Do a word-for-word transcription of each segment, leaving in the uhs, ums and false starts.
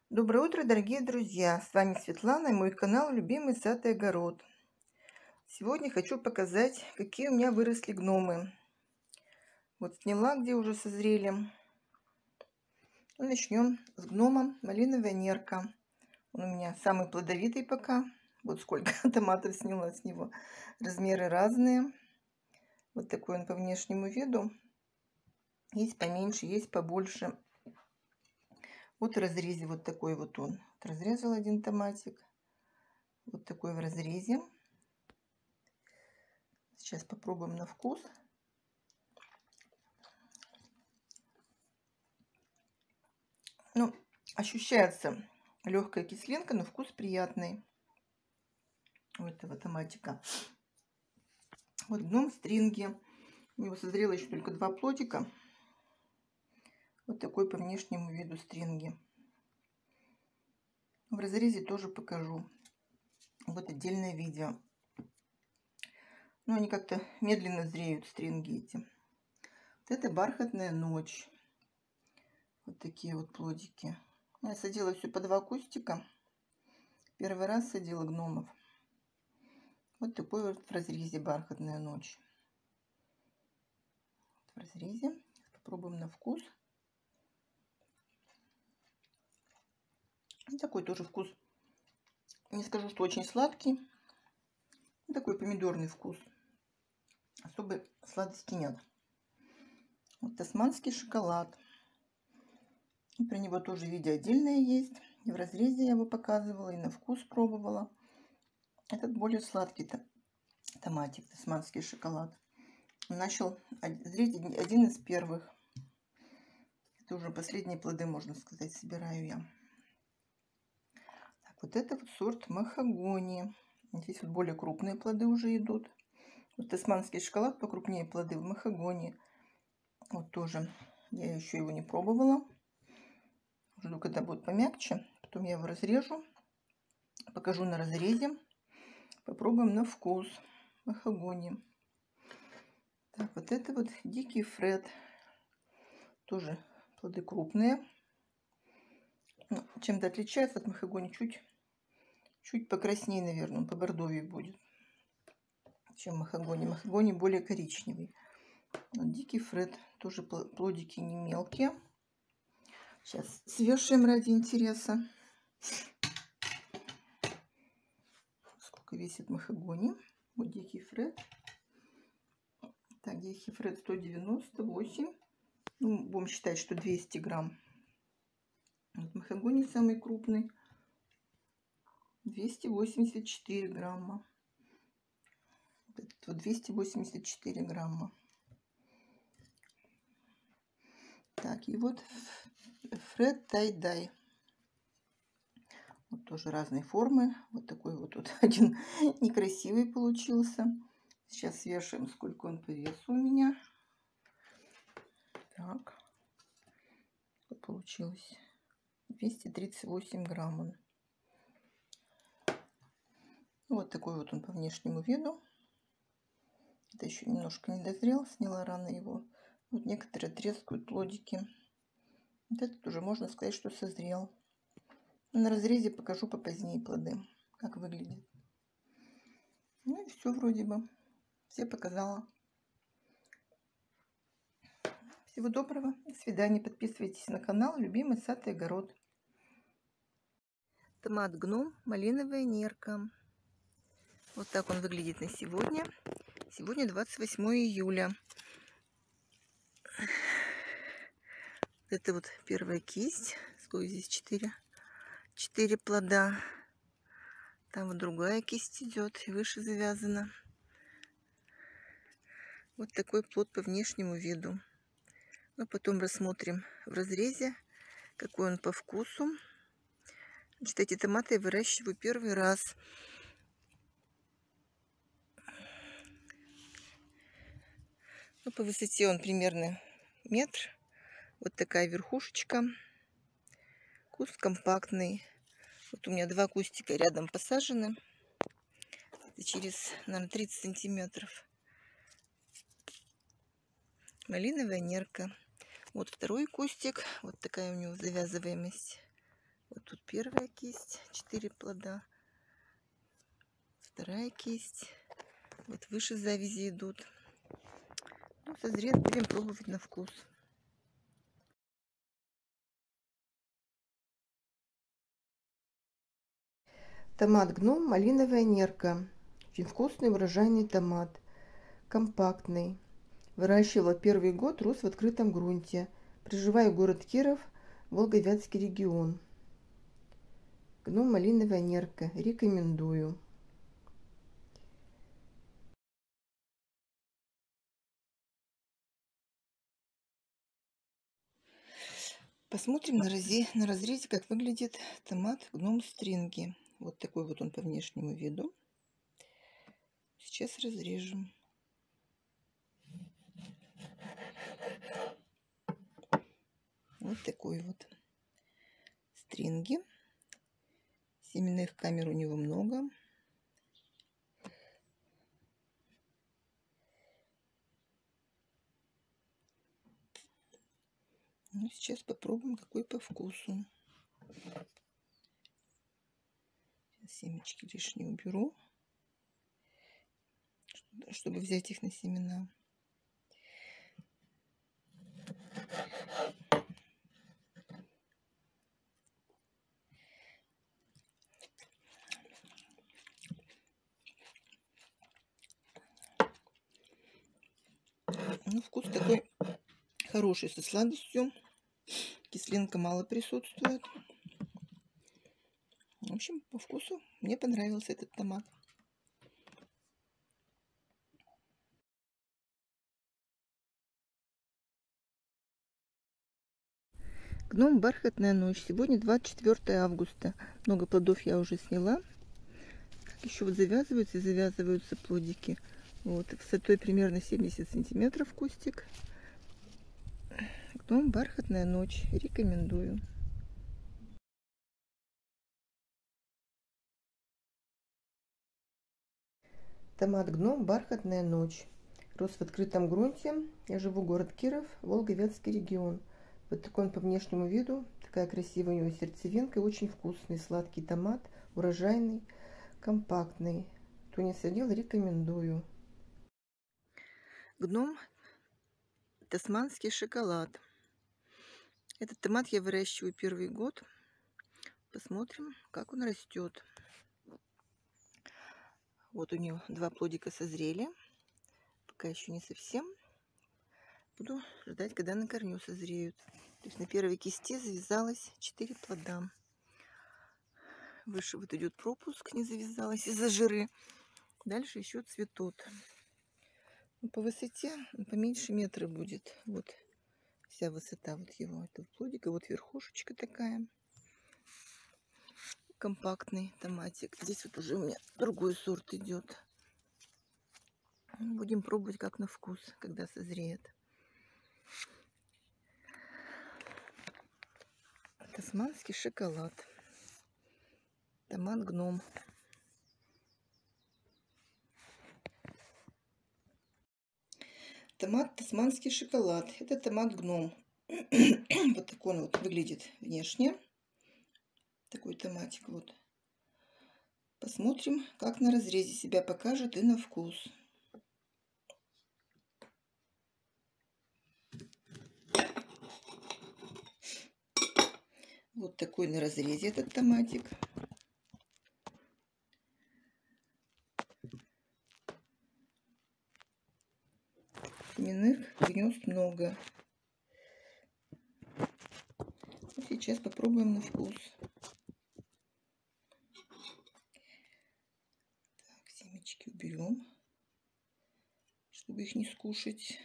Доброе утро, дорогие друзья! С вами Светлана и мой канал «Любимый сад и огород». Сегодня хочу показать, какие у меня выросли гномы. Вот сняла, где уже созрели. Ну, начнем с гнома «Малиновая нерка». Он у меня самый плодовитый пока. Вот сколько томатов сняла с него. Размеры разные. Вот такой он по внешнему виду. Есть поменьше, есть побольше. Вот в разрезе вот такой вот он. Вот разрезал один томатик. Вот такой в разрезе. Сейчас попробуем на вкус. Ну, ощущается легкая кислинка, но вкус приятный у этого томатика. Вот гном стринги. У него созрело еще только два плодика. Вот такой по внешнему виду стринги. В разрезе тоже покажу. Вот отдельное видео. Но они как-то медленно зреют, стринги эти. Вот это бархатная ночь. Вот такие вот плодики. Я садила все по два кустика. Первый раз садила гномов. Вот такой вот в разрезе бархатная ночь. В разрезе. Попробуем на вкус. Такой тоже вкус. Не скажу, что очень сладкий. Такой помидорный вкус. Особой сладости нет. Вот тасманский шоколад. И про него тоже видео отдельное есть. И в разрезе я его показывала, и на вкус пробовала. Этот более сладкий томатик, тасманский шоколад. Начал зреть один из первых. Это уже последние плоды, можно сказать, собираю я. Так, вот это вот сорт махагони. Здесь вот более крупные плоды уже идут. Вот тасманский шоколад покрупнее плоды в махагони. Вот тоже я еще его не пробовала. Жду, когда будет помягче. Потом я его разрежу. Покажу на разрезе. Попробуем на вкус. Махагони. Так, вот это вот дикий Фред. Тоже плоды крупные. Ну, чем-то отличается от махагони. Чуть, чуть покраснее, наверное. Он по бордовее будет, чем махагони. Махагони более коричневый. Вот дикий Фред. Тоже плодики не мелкие. Сейчас свешиваем ради интереса. Сколько весит махагони. Вот дикий Фред. Так, дикий Фред сто девяносто восемь. Ну, будем считать, что двести грамм. Вот махагони самый крупный. двести восемьдесят четыре грамма. Этот вот двести восемьдесят четыре грамма. Так, и вот Фред Тай-Дай. Вот тоже разные формы. Вот такой вот тут один некрасивый получился. Сейчас свешиваем, сколько он по весу у меня. Так, что получилось? двести тридцать восемь грамм он. Вот такой вот он по внешнему виду. Это еще немножко не дозрел, сняла рано его. Вот некоторые трескают плодики. Вот этот уже можно сказать, что созрел. На разрезе покажу попозднее плоды, как выглядит. Ну и все вроде бы. Все показала. Всего доброго. До свидания. Подписывайтесь на канал «Любимый сад и огород». Томат гном, малиновая нерка. Вот так он выглядит на сегодня. Сегодня двадцать восьмое июля. Это вот первая кисть. Сколько здесь? Четыре. Четыре плода. Там вот другая кисть идет и выше завязана. Вот такой плод по внешнему виду. Но потом рассмотрим в разрезе, какой он по вкусу. Значит, эти томаты я выращиваю первый раз. Ну, по высоте он примерно метр. Вот такая верхушечка. Куст компактный. Вот у меня два кустика рядом посажены. Это через, наверное, тридцать сантиметров. Малиновая нерка. Вот второй кустик. Вот такая у него завязываемость. Вот тут первая кисть, четыре плода. Вторая кисть. Вот выше завязи идут. Ну, созрет, будем пробовать на вкус. Томат гном, малиновая нерка. Очень вкусный урожайный томат. Компактный. Выращивала первый год, рос в открытом грунте. Проживаю город Киров, Волго-Вятский регион. Гном, малиновая нерка. Рекомендую. Посмотрим на разрезе, на разрезе, как выглядит томат гном стринги. Вот такой вот он по внешнему виду. Сейчас разрежем. Вот такой вот стринги. Семенных камер у него много. Ну, сейчас попробуем, какой по вкусу. Семечки лишние уберу, чтобы взять их на семена. Ну, вкус такой хороший, со сладостью. Кислинка мало присутствует. В общем, по вкусу мне понравился этот томат. Гном бархатная ночь. Сегодня двадцать четвёртое августа. Много плодов я уже сняла. Еще вот завязываются и завязываются плодики. Вот, высотой примерно семьдесят сантиметров кустик. Гном бархатная ночь. Рекомендую. Томат гном бархатная ночь. Рос в открытом грунте. Я живу город Киров, Волго-Вятский регион. Вот такой он по внешнему виду. Такая красивая у него сердцевинка. Очень вкусный, сладкий томат. Урожайный, компактный. Кто не садил, рекомендую. Гном тасманский шоколад. Этот томат я выращиваю первый год. Посмотрим, как он растет. Вот у него два плодика созрели. Пока еще не совсем. Буду ждать, когда на корню созреют. То есть на первой кисти завязалось четыре плода. Выше вот идет пропуск, не завязалась из-за жиры. Дальше еще цветут. Ну, по высоте поменьше метра будет. Вот вся высота вот его этого плодика. Вот верхушечка такая. Компактный томатик. Здесь вот уже у меня другой сорт идет. Будем пробовать как на вкус, когда созреет. Тасманский шоколад. Томат гном. Томат тасманский шоколад. Это томат гном. Вот такой он вот выглядит внешне. Такой томатик вот. Посмотрим, как на разрезе себя покажет и на вкус. Вот такой на разрезе этот томатик. Семенных гнезд много. Сейчас попробуем на вкус. Так, семечки уберем, чтобы их не скушать.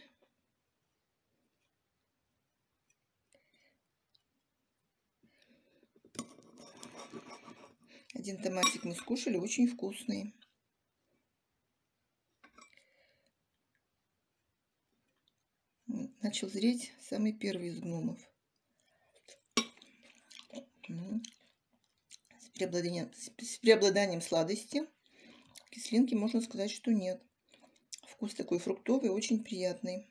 Один томатик мы скушали, очень вкусный. Начал зреть самый первый из гномов. С преобладанием, с преобладанием сладости. Кислинки можно сказать, что нет. Вкус такой фруктовый, очень приятный.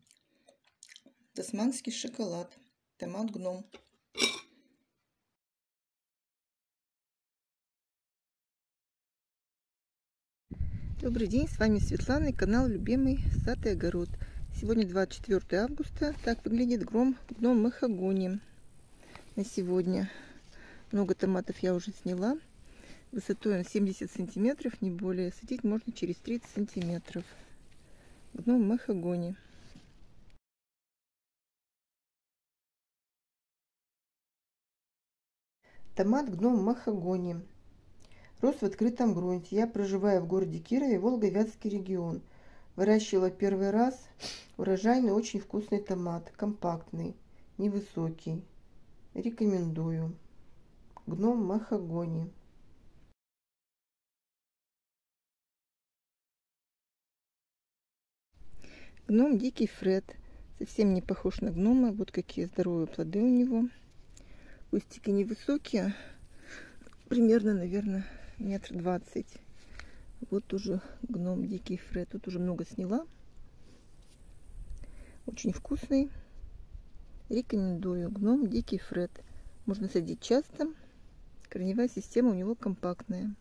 Тасманский шоколад. Томат гном. Добрый день, с вами Светлана и канал Любимый сад и огород. Сегодня двадцать четвёртое августа. Так выглядит гром гном махагони на сегодня. Много томатов я уже сняла. Высотой он семьдесят сантиметров, не более. Садить можно через тридцать сантиметров. Гном махагони. Томат гном махагони. Рос в открытом грунте. Я проживаю в городе Кирове, Волго-Вятский регион. Выращивала первый раз. Урожайный, очень вкусный томат. Компактный, невысокий. Рекомендую. Гном махагони. Гном дикий Фред. Совсем не похож на гнома. Вот какие здоровые плоды у него. Кустики невысокие. Примерно, наверное, метр двадцать. Вот уже гном дикий Фред. Тут уже много сняла. Очень вкусный. Рекомендую. Гном дикий Фред. Можно садить часто. Корневая система у него компактная.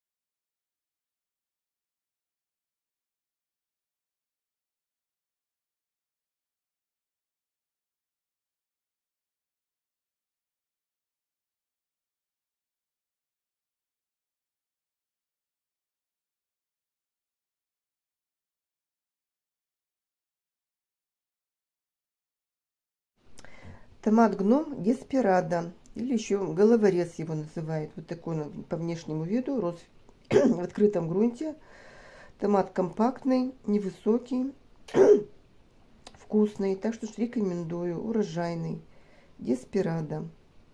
Томат гном Деспирадо, или еще головорез его называют. Вот такой он по внешнему виду, рос в открытом грунте. Томат компактный, невысокий, вкусный, так что рекомендую. Урожайный. Деспирадо.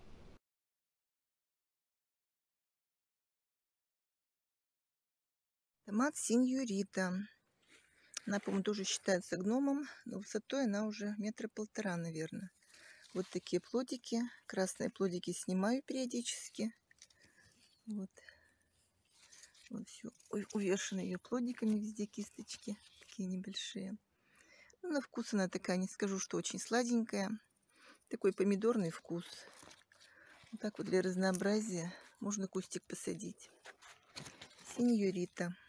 Томат сеньорита. Она, по-моему, тоже считается гномом, но высотой она уже метра полтора, наверное. Вот такие плодики. Красные плодики снимаю периодически. Вот. Вот все. Увешаны ее плодиками везде кисточки. Такие небольшие. Ну, на вкус она такая, не скажу, что очень сладенькая. Такой помидорный вкус. Вот так вот для разнообразия можно кустик посадить. Сеньорита.